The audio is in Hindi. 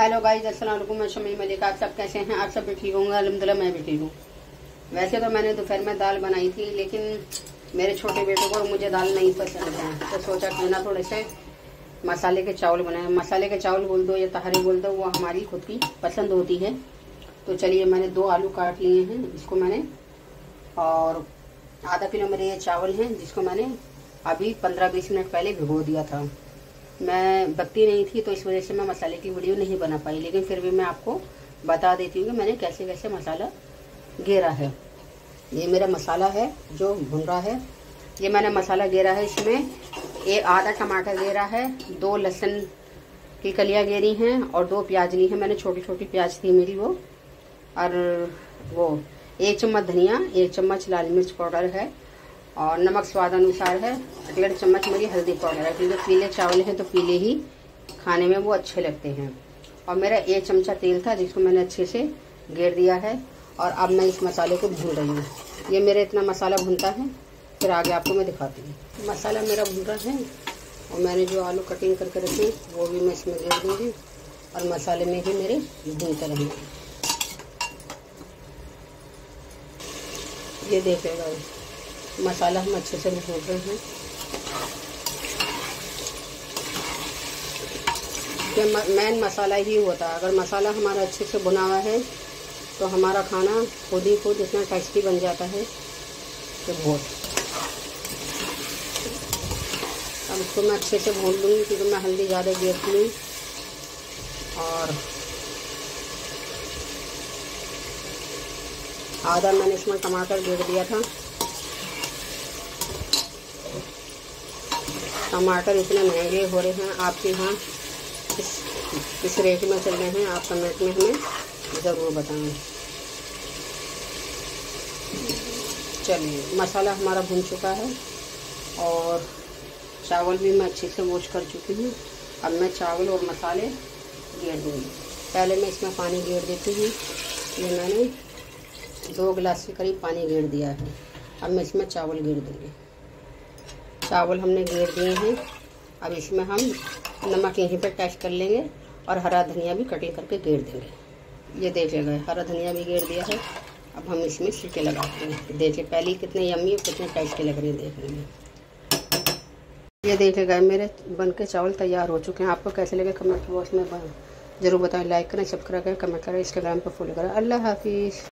हेलो गाइस, अस्सलाम वालेकुम। मैं शमी मलिक। आप सब कैसे हैं? आप सब भी ठीक होंगे? अल्हम्दुलिल्लाह मैं भी ठीक हूँ। वैसे तो मैंने दोपहर में दाल बनाई थी, लेकिन मेरे छोटे बेटे को मुझे दाल नहीं पसंद है, तो सोचा क्यों ना थोड़े से मसाले के चावल बनाए। मसाले के चावल बोल दो या तहरी बोल दो, वो हमारी खुद की पसंद होती है। तो चलिए, मैंने 2 आलू काट लिए हैं, इसको मैंने, और आधा किलो मेरे ये चावल हैं, जिसको मैंने अभी 15-20 मिनट पहले भिगो दिया था। मैं बकती नहीं थी, तो इस वजह से मैं मसाले की वीडियो नहीं बना पाई, लेकिन फिर भी मैं आपको बता देती हूँ कि मैंने कैसे कैसे मसाला गेरा है। ये मेरा मसाला है जो भुन रहा है। ये मैंने मसाला गेरा है, इसमें एक आधा टमाटर गेरा है, 2 लहसुन की कलियाँ गेरी हैं और 2 प्याज ली है मैंने, छोटी छोटी प्याज थी मेरी वो। और वो 1 चम्मच धनिया, 1 चम्मच लाल मिर्च पाउडर है, और नमक स्वाद अनुसार है। 1.5 चम्मच मेरी हल्दी पाउडर है, क्योंकि पीले चावल हैं तो पीले ही खाने में वो अच्छे लगते हैं। और मेरा 1 चमचा तेल था, जिसको मैंने अच्छे से गेर दिया है। और अब मैं इस मसाले को भून रही हूँ। ये मेरा इतना मसाला भुनता है, फिर आगे आपको मैं दिखाती हूँ। मसाला मेरा भून रहा है, और मैंने जो आलू कटिंग करके रखे वो भी मैं इसमें गेर दूँगी, और मसाले में ही मेरे भूनते रहेंगे। ये देखेगा, मसाला हम अच्छे से भून रहे हैं। ये मेन मसाला ही होता है। अगर मसाला हमारा अच्छे से भुना हुआ है तो हमारा खाना खुद ही खुद इतना टेस्टी बन जाता है कि बहुत। अब इसको मैं अच्छे से भून लूँगी, क्योंकि मैं हल्दी ज़्यादा गिरती हूँ। और आधा मैंने इसमें टमाटर गिर दिया था। टमाटर इतने महंगे हो रहे हैं आपके यहाँ, किस रेट में चल रहे हैं, आप कमेंट में हमें ज़रूर बताएं। चलिए, मसाला हमारा भुन चुका है और चावल भी मैं अच्छे से वॉश कर चुकी हूँ। अब मैं चावल और मसाले गेर दूँगी। पहले मैं इसमें पानी गेर देती हूँ। ये मैंने 2 गिलास के करीब पानी गेर दिया है। अब मैं इसमें चावल गेर दूँगी। चावल हमने गेर दिए हैं। अब इसमें हम नमक यहीं पर टेस्ट कर लेंगे, और हरा धनिया भी कटिंग करके गेर देंगे। ये देखिएगा, हरा धनिया भी गेर दिया है। अब हम इसमें छिलके लगाते हैं। देखिए पहले कितने यम्मी और कितने टेस्टी लग रहे हैं देखने में। ये देखिएगा, मेरे बनके चावल तैयार हो चुके हैं। आपको कैसे लगे कमेंट बॉक्स में ज़रूर बताएं। लाइक करें, सब्सक्राइब करें, कमेंट करें, इंस्टाग्राम पर फॉलो करें। अल्लाह हाफिज़।